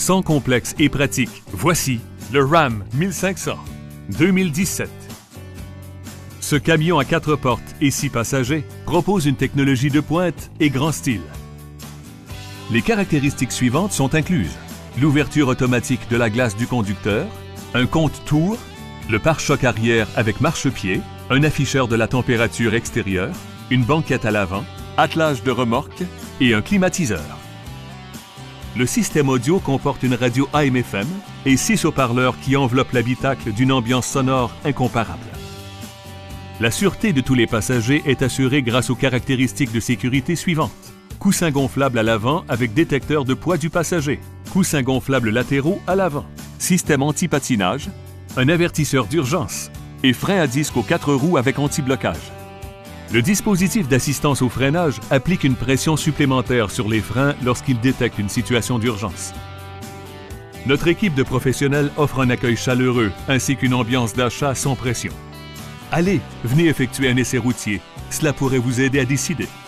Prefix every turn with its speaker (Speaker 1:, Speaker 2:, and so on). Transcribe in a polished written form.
Speaker 1: Sans complexe et pratique, voici le Ram 1500 2017. Ce camion à 4 portes et 6 passagers propose une technologie de pointe et grand style. Les caractéristiques suivantes sont incluses: l'ouverture automatique de la glace du conducteur, un compte-tours, le pare-choc arrière avec marchepied, un afficheur de la température extérieure, une banquette à l'avant, attelage de remorque et un climatiseur. Le système audio comporte une radio AM/FM et 6 haut-parleurs qui enveloppent l'habitacle d'une ambiance sonore incomparable. La sûreté de tous les passagers est assurée grâce aux caractéristiques de sécurité suivantes: coussin gonflable à l'avant avec détecteur de poids du passager, coussins gonflables latéraux à l'avant, système anti-patinage, un avertisseur d'urgence et frein à disque aux 4 roues avec anti-blocage. Le dispositif d'assistance au freinage applique une pression supplémentaire sur les freins lorsqu'il détecte une situation d'urgence. Notre équipe de professionnels offre un accueil chaleureux ainsi qu'une ambiance d'achat sans pression. Allez, venez effectuer un essai routier. Cela pourrait vous aider à décider.